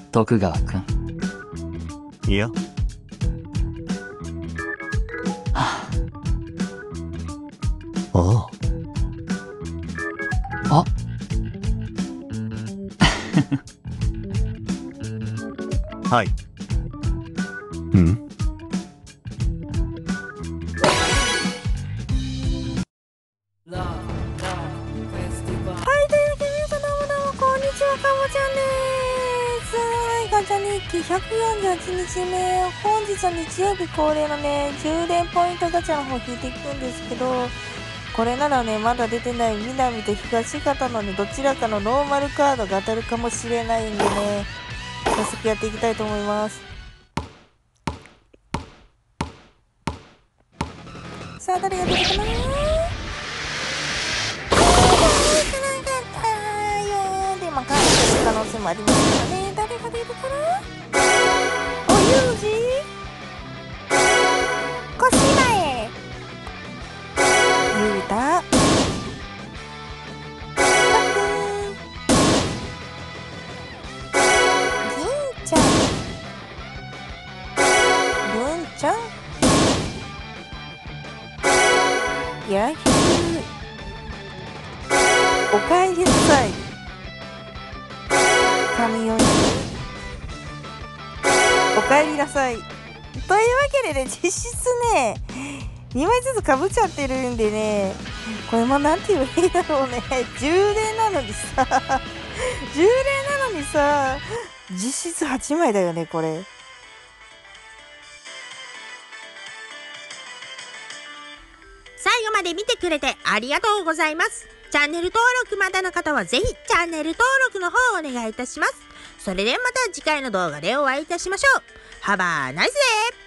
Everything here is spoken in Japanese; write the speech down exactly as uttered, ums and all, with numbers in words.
徳川君。 いや。 はあ。ああ。あはい。 うん。 ひゃくよんじゅうはちにちめ、本日は日曜日恒例のね、充電ポイントガチャの方引いていくんですけど、これならね、まだ出てない南と東方のね、どちらかのノーマルカードが当たるかもしれないんでね、早速やっていきたいと思います。さあ、誰が出るかなー？で、まあ、返す可能性もありますからね。誰が出るかな？おゆうじこしまえゆうたたくんぎんちゃんぶんちゃんやひゅうおかえりなさいかみよりおかえりなさい。というわけでね、実質ね、にまいずつかぶっちゃってるんでね、これもなんて言うばいいだろうね。充電なのにさ、充電なのにさ、実質はちまいだよね、これ。 最後まで見てくれてありがとうございます。チャンネル登録まだの方はぜひチャンネル登録の方をお願いいたします。それではまた次回の動画でお会いいたしましょう。Have a nice day!